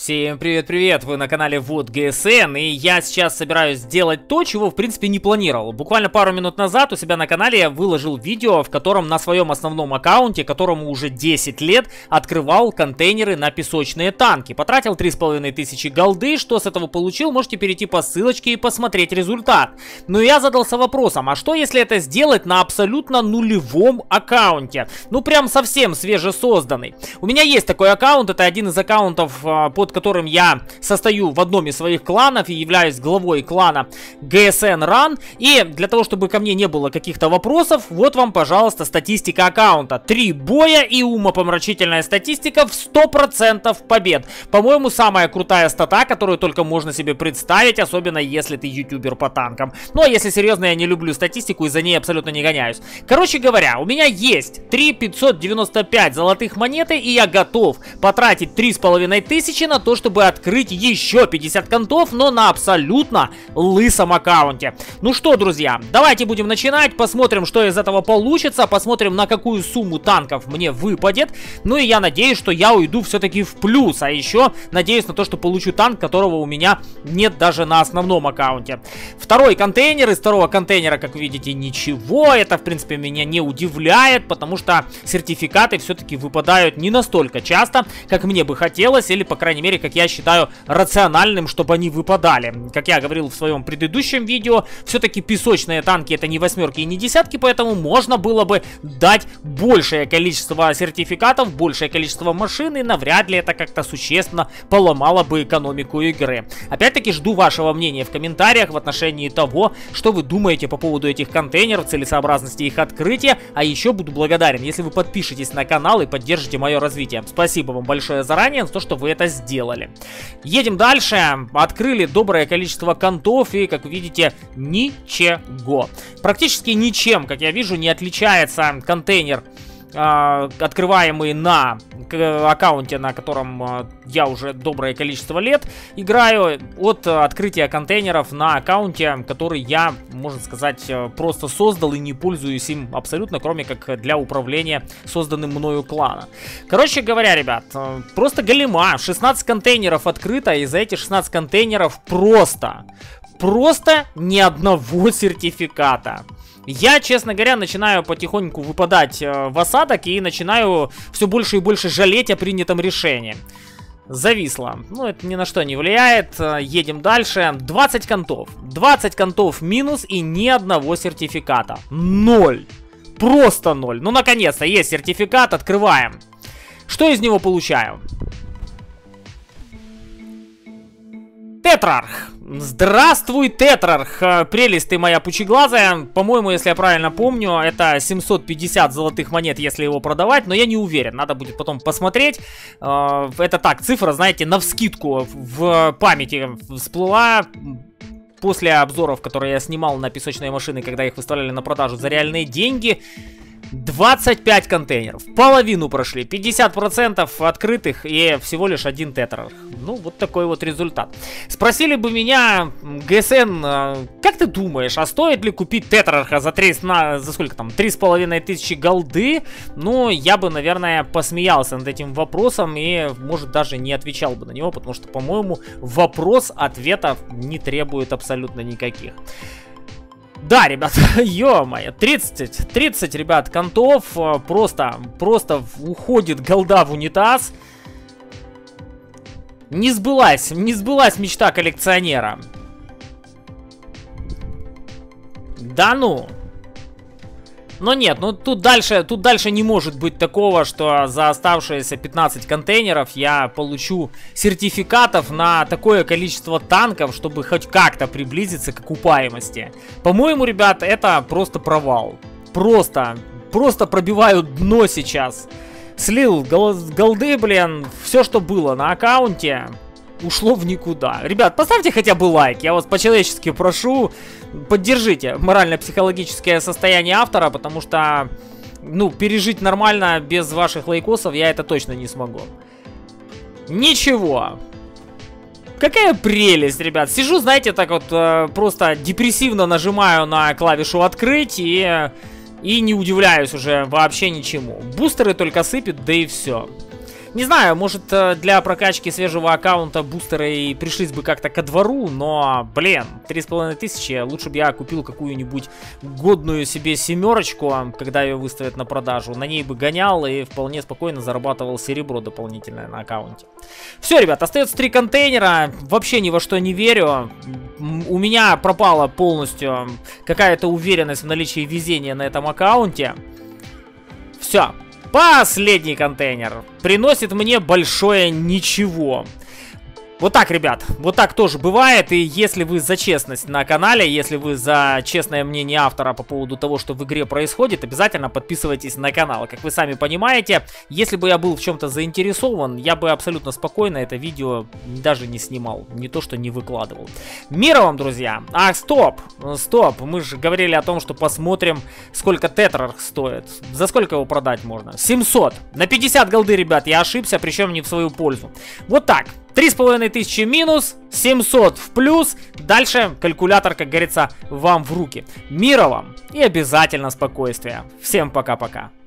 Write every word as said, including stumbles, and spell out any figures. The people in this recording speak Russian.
Всем привет-привет, вы на канале Вот ГСН, и я сейчас собираюсь сделать то, чего в принципе не планировал. Буквально пару минут назад у себя на канале я выложил видео, в котором на своем основном аккаунте, которому уже десять лет, открывал контейнеры на песочные танки. Потратил три с половиной тысячи голды, что с этого получил, можете перейти по ссылочке и посмотреть результат. Но я задался вопросом, а что если это сделать на абсолютно нулевом аккаунте? Ну прям совсем свежесозданный. У меня есть такой аккаунт, это один из аккаунтов, под которым я состою в одном из своих кланов и являюсь главой клана джи эс эн Run. И для того, чтобы ко мне не было каких-то вопросов, вот вам, пожалуйста, статистика аккаунта. Три боя и умопомрачительная статистика в сто процентов побед. По-моему, самая крутая стата, которую только можно себе представить, особенно если ты ютубер по танкам. Ну, а если серьезно, я не люблю статистику и за ней абсолютно не гоняюсь. Короче говоря, у меня есть три тысячи пятьсот девяносто пять золотых монеты, и я готов потратить три с половиной тысячи на то, чтобы открыть еще пятьдесят контов, но на абсолютно лысом аккаунте. Ну что, друзья, давайте будем начинать, посмотрим, что из этого получится, посмотрим, на какую сумму танков мне выпадет. Ну и я надеюсь, что я уйду все-таки в плюс, а еще надеюсь на то, что получу танк, которого у меня нет даже на основном аккаунте. Второй контейнер, из второго контейнера, как вы видите, ничего, это в принципе меня не удивляет, потому что сертификаты все-таки выпадают не настолько часто, как мне бы хотелось, или по крайней мере, как я считаю рациональным, чтобы они выпадали. Как я говорил в своем предыдущем видео, все-таки песочные танки это не восьмерки и не десятки, поэтому можно было бы дать большее количество сертификатов, большее количество машин, и навряд ли это как-то существенно поломало бы экономику игры. Опять-таки жду вашего мнения в комментариях в отношении того, что вы думаете по поводу этих контейнеров, целесообразности их открытия, а еще буду благодарен, если вы подпишетесь на канал и поддержите мое развитие. Спасибо вам большое заранее за то, что вы это сделали. Едем дальше. Открыли доброе количество контов, и, как видите, ничего. Практически ничем, как я вижу, не отличается контейнер, э, открываемый на аккаунте, на котором э, я уже доброе количество лет играю, от э, открытия контейнеров на аккаунте, который я, можно сказать, э, просто создал и не пользуюсь им абсолютно, кроме как для управления созданным мною клана. Короче говоря, ребят, э, просто голема. шестнадцать контейнеров открыто, и за эти шестнадцать контейнеров просто, просто ни одного сертификата. Я, честно говоря, начинаю потихоньку выпадать э, в осадок и начинаю все больше и больше жалеть о принятом решении. Зависло. Ну, это ни на что не влияет. Едем дальше. двадцать контов. двадцать контов минус и ни одного сертификата. Ноль. Просто ноль. Ну, наконец-то есть сертификат. Открываем. Что из него получаю? Тетрарх. Здравствуй, Тетрарх. Прелесть ты моя пучеглазая. По-моему, если я правильно помню, это семьсот пятьдесят золотых монет, если его продавать, но я не уверен. Надо будет потом посмотреть. Это так, цифра, знаете, навскидку в памяти всплыла после обзоров, которые я снимал на песочные машины, когда их выставляли на продажу за реальные деньги. двадцать пять контейнеров, половину прошли, пятьдесят процентов открытых и всего лишь один тетрарх. Ну, вот такой вот результат. Спросили бы меня, джи эс эн, как ты думаешь, а стоит ли купить тетрарха за три, на, за сколько там, три с половиной тысячи голды? Ну, я бы, наверное, посмеялся над этим вопросом и, может, даже не отвечал бы на него, потому что, по-моему, вопрос ответов не требует абсолютно никаких. Да, ребят, ё-моё, тридцать, тридцать, ребят, контов, просто, просто уходит голда в унитаз. Не сбылась, не сбылась мечта коллекционера. Да ну. Но нет, ну тут дальше, тут дальше не может быть такого, что за оставшиеся пятнадцать контейнеров я получу сертификатов на такое количество танков, чтобы хоть как-то приблизиться к окупаемости. По-моему, ребят, это просто провал. Просто, просто пробиваю дно сейчас. Слил гол голды, блин, все, что было на аккаунте, ушло в никуда. Ребят, поставьте хотя бы лайк, я вас по-человечески прошу. Поддержите морально-психологическое состояние автора, потому что, ну, пережить нормально без ваших лайкосов я это точно не смогу. Ничего. Какая прелесть, ребят. Сижу, знаете, так вот, э, просто депрессивно нажимаю на клавишу «Открыть» и, и не удивляюсь уже вообще ничему. Бустеры только сыпят, да и все. Не знаю, может для прокачки свежего аккаунта бустеры и пришлись бы как-то ко двору, но, блин, три с половиной тысячи, лучше бы я купил какую-нибудь годную себе семерочку, когда ее выставят на продажу, на ней бы гонял и вполне спокойно зарабатывал серебро дополнительное на аккаунте. Все, ребят, остается три контейнера, вообще ни во что не верю, у меня пропала полностью какая-то уверенность в наличии везения на этом аккаунте. Все. Последний контейнер приносит мне большое ничего. Вот так, ребят, вот так тоже бывает, и если вы за честность на канале, если вы за честное мнение автора по поводу того, что в игре происходит, обязательно подписывайтесь на канал. Как вы сами понимаете, если бы я был в чем-то заинтересован, я бы абсолютно спокойно это видео даже не снимал, не то что не выкладывал. Мира вам, друзья! Ах, стоп, стоп, мы же говорили о том, что посмотрим, сколько тетрарх стоит. За сколько его продать можно? семьсот. На пятьдесят голды, ребят, я ошибся, причем не в свою пользу. Вот так. три с половиной тысячи минус, семьсот в плюс. Дальше калькулятор, как говорится, вам в руки. Мира вам и обязательно спокойствия. Всем пока-пока.